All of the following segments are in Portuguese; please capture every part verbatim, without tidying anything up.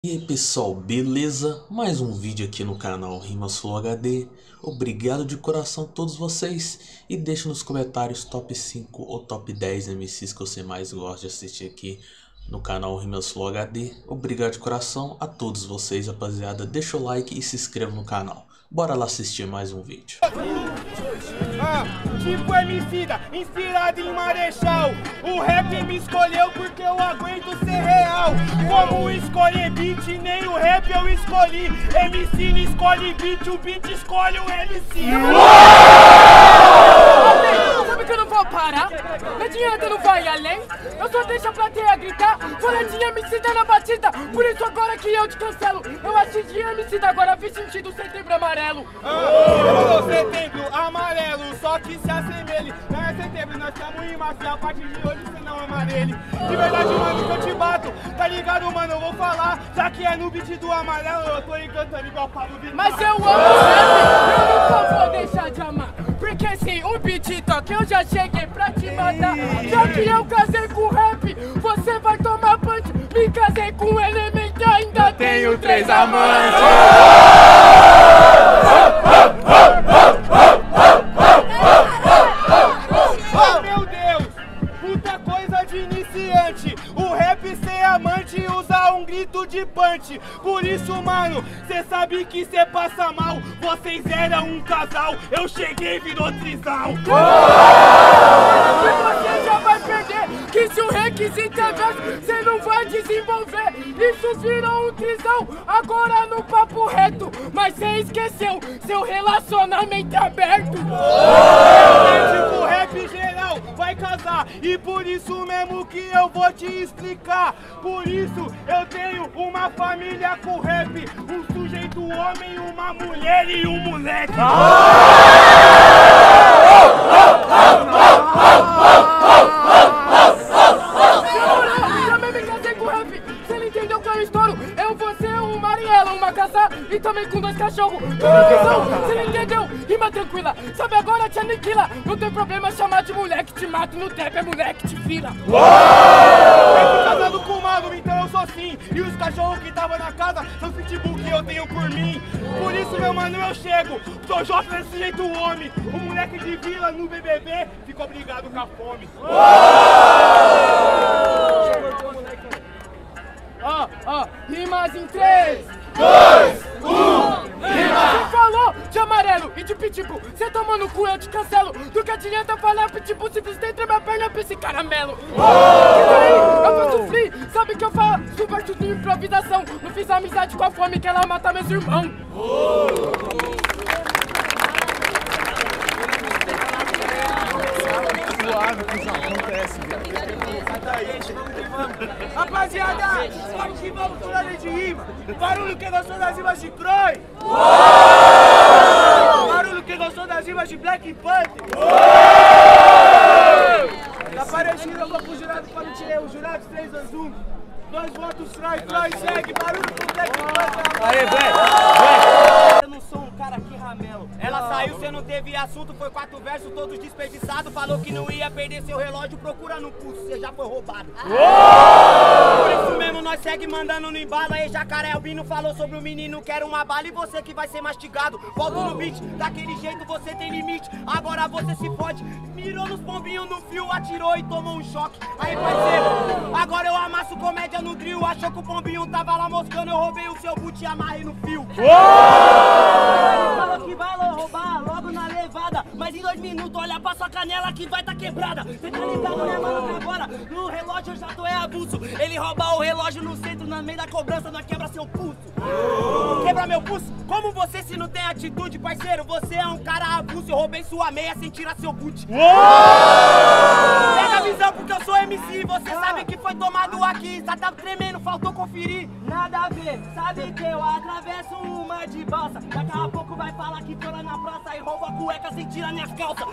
E aí pessoal, beleza? Mais um vídeo aqui no canal Rimas Flow H D. Obrigado de coração a todos vocês. E deixa nos comentários top cinco ou top dez M Cs que você mais gosta de assistir aqui no canal Rimas Flow H D. Obrigado de coração a todos vocês, rapaziada. Deixa o like e se inscreva no canal. Bora lá assistir mais um vídeo. Ah, tipo Emicida, inspirado em Marechal. O rap me escolheu porque eu aguento ser real. Como escolher beat, nem o rap eu escolhi. M C não escolhe beat, o beat escolhe o M C. Sabe que eu não vou parar? Não adianta, não vai além. Eu só deixo a plateia gritar. Boletinha Emicida na batida. Por isso agora que eu te cancelo. Eu assisti Emicida, agora fez sentido setembro amarelo. Ah, setembro amarelo, só que se assemelhe. Não é setembro, nós estamos em março. E a partir de hoje você não amarele. De verdade, mano, que eu te bato. Tá ligado, mano? Eu vou falar. Já que é no beat do amarelo, eu tô encantando igual Pablo Vittar. Mas eu amo rap, eu nunca vou deixar de amar. Porque se o beat toca, eu já cheguei pra te matar. Já que eu casei com rap, você vai tomar punch. Me casei com elemento e ainda tenho três amantes. Oh meu Deus, puta coisa de iniciante. O rap ser amante e usar um grito de punch. Por isso, mano, cê sabe que cê passa mal. Vocês eram um casal, eu cheguei e virou trisal. Você já vai perder, que se o requisito é verso, cê não vai desenvolver. Isso virou um trisal, agora no papo reto. Mas cê esqueceu, seu relacionamento é aberto. O rap geral vai casar, e por isso mesmo que eu vou te explicar. Por isso eu tenho uma família com rap. Um sujeito homem, uma mulher e um moleque. Também me casei com rap, você não entendeu que eu estouro. Eu vou ser um Mariela, uma caça e também com dois cachorros. Você não entendeu? Rima tranquila, sabe agora te aniquila. Não tem problema chamar de moleque, te mato no trap, é moleque, te vira. Eu fui casado com o Mago, então eu sou assim. E os cachorros que tava na casa são pitbull que eu tenho por mim. Por isso, meu mano, eu chego. Sou jovem desse jeito homem. O moleque de vila no B B B ficou brigado com a fome. Ó, ó, rimas em três, dois, um, rima! Você falou de amarelo e de pitbull, cê tomou no cu, eu te cancelo. Do que adianta falar pitbull se você entre minha perna pra esse caramelo? E daí, eu faço free, sabe que eu faço verso de improvisação. Não fiz amizade com a fome que ela mata meus irmãos. Suave, cuzão, acontece, velho. Rapaziada, vamos que vamos tirando de rima. Barulho que gostou das rimas de Croy. Barulho que gostou das rimas de Black Panther. Tá parecido, eu vou pro jurado para não tirar os jurados, três a um. Dois votos, Croy, Croy, segue. Barulho com Black Panther. Aê, velho! Eu não sou um cara que ramelo. Ela saiu, cê não teve assunto, foi quatro versos todos desperdiçados. Falou que não ia perder seu relógio, procura no pulso, cê já foi roubado. Por isso mesmo nós segue mandando no embalo. Aí Jacaré Albino falou sobre o menino que era uma bala. E você que vai ser mastigado, volta no beat. Daquele jeito você tem limite, agora você se fode. Mirou nos pombinhos no fio, atirou e tomou um choque. Aí parceiro, agora eu amasso comédia no drill. Achou que o pombinho tava lá moscando, eu roubei o seu boot e amarrei no fio. Falou que vai roubar logo na levada, mas em dois minutos olha pra sua canela que vai tá quebrada. Cê tá ligado, né, mano, que agora no relógio eu já tô é abuso. Ele rouba o relógio no centro, no meio da cobrança, nós quebra seu pulso. Quebra meu pulso? Como você se não tem atitude, parceiro? Você é um cara abuso, eu roubei sua meia sem tirar seu boot. Pega a visão porque eu sou M C, você sabe que foi tomado aqui. Só tá tremendo, faltou conferir. Nada a ver, sabe que eu atravesso uma de balsa. Daqui a pouco vai falar que foi lá na praça e rouba a cueca sem tirar minhas calças.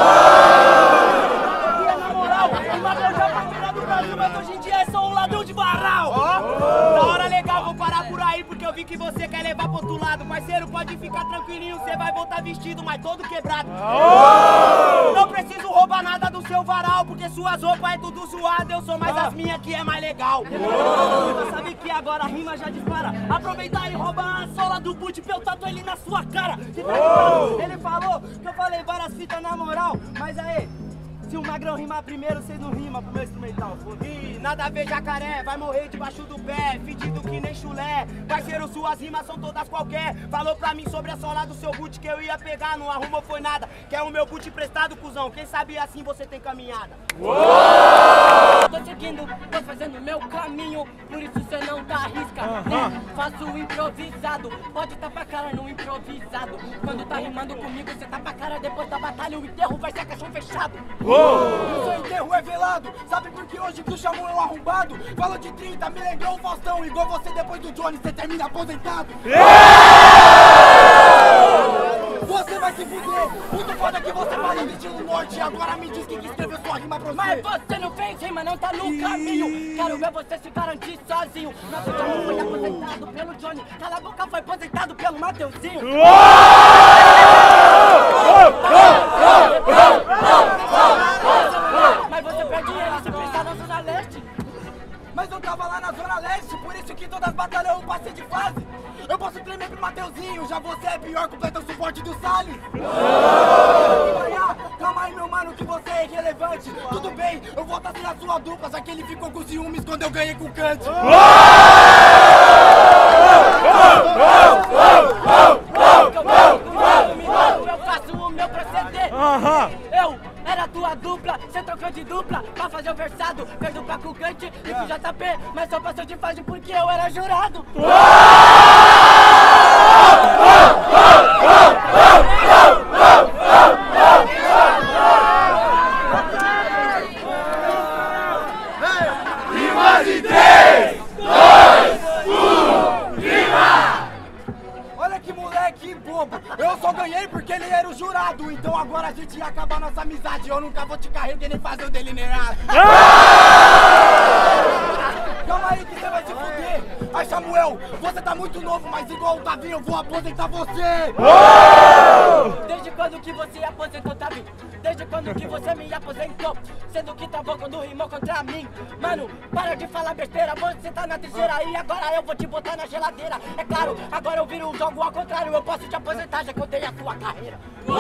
E é na moral, o ladrão já foi tirado do Brasil, mas hoje em dia é só um ladrão de varal. Da hora legal, vou parar por aí porque eu vi que você quer levar pro outro lado. Parceiro, pode ficar tranquilinho, você vai voltar vestido, mas todo quebrado. Oh! Não preciso roubar nada do seu varal, porque suas roupas é tudo zoado. Eu sou mais as minhas que é mais legal. Oh! Sabe que agora a rima já dispara. Aproveitar e roubar a sola do boot pra eu tatuar ele na sua cara. Oh! Ele falou que eu falei várias fitas na moral, mas aí... Se o Magrão rimar primeiro, cê não rima pro meu instrumental. Ih, nada a ver jacaré, vai morrer debaixo do pé, fedido que nem chulé. Parceiro, suas rimas são todas qualquer. Falou pra mim sobre a sola do seu boot que eu ia pegar, não arrumou foi nada. Quer o meu boot emprestado, cuzão, quem sabe assim você tem caminhada. Uou! Tô seguindo, tô fazendo meu caminho, por isso cê não tá arrisca, uh-huh. né? Faço improvisado, pode tá pra cara no improvisado. Quando tá rimando comigo, cê tá pra cara, depois da batalha o enterro vai ser caixão fechado. Uou! O seu enterro é velado, sabe por que hoje tu chamou eu arrombado? Falou de trinta, me lembrou o Faustão, igual você depois do Johnny, você termina aposentado. Você vai se fuder, muito foda que você fala no estilo norte, agora me diz quem que escreveu sua rima pra você. Mas você não fez rima, não tá no caminho, quero ver você se garantir sozinho. Nosso Johnny foi aposentado pelo Johnny, cala a boca, foi aposentado pelo Mateuzinho. Mas você perde ele se pensar na Zona Leste. Mas eu tava lá na Zona Leste, por isso que todas as batalhas eu passei de fase. Eu posso tremer pro Mateuzinho, já você é pior, completa o suporte do Salles. Calma aí, meu mano, que você é irrelevante. Tudo bem, eu vou estar sem a sua dupla, já que ele ficou com ciúmes quando eu ganhei com o Kant. Eu faço o meu proceder. Eu era tua dupla, cê trocou de dupla pra fazer o versado. Fez dupla com o Kant e com o J P, mas só passou de fase porque eu era jurado. Rimas em três, dois, um, rima! Olha que moleque bobo, eu só ganhei porque ele era o jurado. Então agora a gente ia acabar nossa amizade. Eu nunca vou te carregar nem fazer o delineado. Calma aí que você vai se fuder. Ai, Samuel, você tá muito novo, mas igual o Tavinho eu vou aposentar você. Desde quando que você aposentou, Tavinho? Desde quando que você me aposentou? Sendo que travou quando rimou contra mim. Mano, para de falar besteira, você tá na terceira e agora eu vou te botar na geladeira. É claro, agora eu viro o jogo ao contrário, eu posso te aposentar já que eu tenho a sua carreira.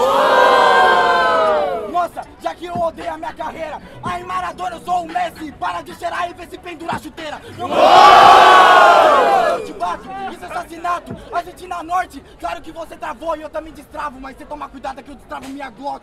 Nossa, já que eu odeio a minha carreira, aí Maradona eu sou o Messi, para de cheirar e ver se pendurar a chuteira. Eu te bato, isso é assassinato, Argentina Norte, claro que você travou e eu também destravo, mas você toma cuidado que eu destravo minha Glock.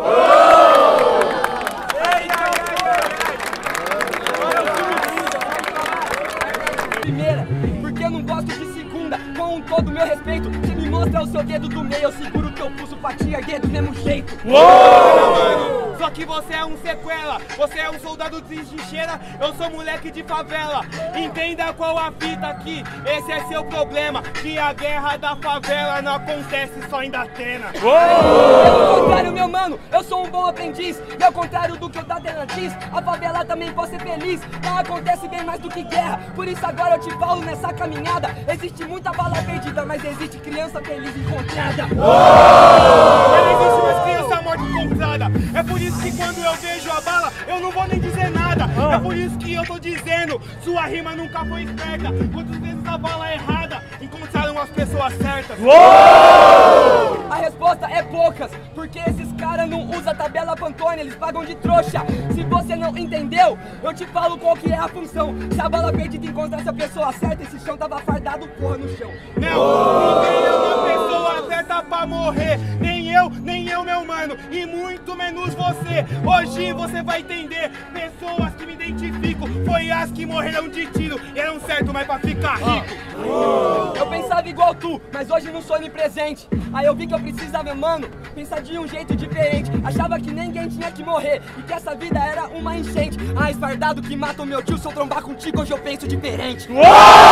Primeira, porque eu não gosto de segunda, com todo o meu respeito, você me mostra o seu dedo do meio, eu seguro teu pulso pra te erguer do mesmo jeito. Uou! Só que você é um sequela, você é um soldado de trincheira, eu sou moleque de favela. Entenda qual a fita aqui, esse é seu problema, que a guerra da favela não acontece só em Datena. Pelo contrário, meu mano, eu sou um bom aprendiz, e ao contrário do que o Datena diz, a favela também pode ser feliz, não acontece bem mais do que guerra, por isso agora eu te falo nessa caminhada, existe muita bala perdida, mas existe criança feliz encontrada. Não existe mais criança morta encontrada, é por isso que quando eu vejo a bala, eu não vou nem dizer nada. É por isso que eu tô dizendo, sua rima nunca foi esperta. Quantas vezes a bala é errada, encontraram as pessoas certas. Uou! A resposta é poucas, porque esses caras não usam tabela Pantone, eles pagam de trouxa. Se você não entendeu, eu te falo qual que é a função. Se a bala perdida encontrasse a pessoa certa, esse chão tava fardado, porra, no chão. Não, ninguém é uma pessoa certa pra morrer, nem eu, nem eu, meu mano, e muito menos você. Hoje você vai entender, pessoas que me identifico, foi as que morreram de tiro, e eram certo, mas pra ficar rico. Oh. Eu pensava igual tu, mas hoje não sou onipresente. Aí eu vi que eu precisava, mano, pensar de um jeito diferente. Achava que ninguém tinha que morrer, e que essa vida era uma enchente. Ah, esfardado que mata o meu tio, se eu trombar contigo hoje eu penso diferente. Oh!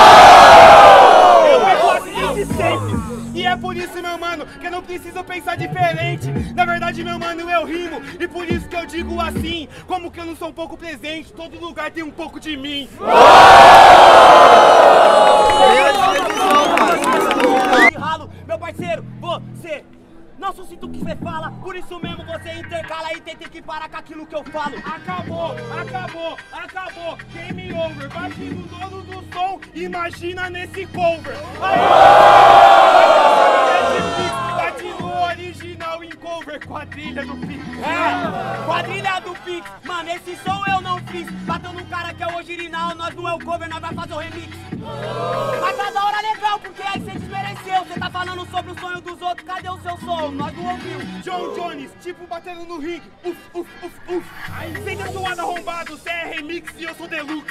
Eu penso assim desde sempre. E é por isso, meu mano, que eu não preciso pensar diferente. Na verdade, meu mano, eu rimo, e por isso que eu digo assim. Como que eu não sou um pouco presente, todo lugar tem um pouco de mim. Oh! intercala e tenta que parar com aquilo que eu falo. Acabou, acabou, acabou. Game over. Bate no dono do som, imagina nesse cover. Aí, bate no original em cover, quadrilha do Pix. É, quadrilha do Pix. Mano, esse som eu não fiz. Bateu no cara que é o original, nós não é o cover, nós vai fazer o remix. Mas tá da hora legal, porque aí você desmereceu. Você tá falando sobre o sonho dos outros, cadê o seu som? Nós não ouvimos. John Jones, tipo batendo no ringue. Uf, uf, uf, uf. Sem ter suado arrombado, cê é remix e eu sou deluxe.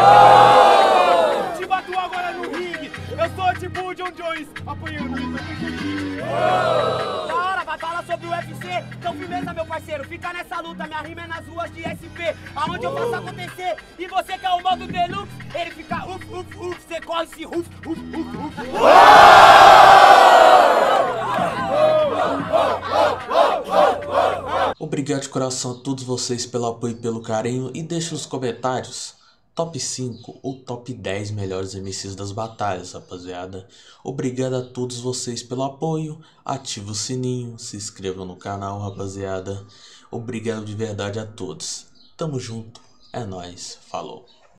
Te bato agora no ringue. Eu sou tipo o John Jones, apanhando e da hora, vai falar sobre o U F C. Então firmeza, meu parceiro, fica nessa luta. Minha rima é nas ruas de S P, aonde eu faço acontecer. E você que é o modo deluxe, ele fica uf, uf, uf. Você corre esse uf, uf, uf, uf. Obrigado de coração a todos vocês pelo apoio e pelo carinho. E deixe nos comentários top cinco ou top dez melhores M Cs das batalhas, rapaziada. Obrigado a todos vocês pelo apoio. Ative o sininho, se inscrevam no canal, rapaziada. Obrigado de verdade a todos. Tamo junto, é nóis, falou.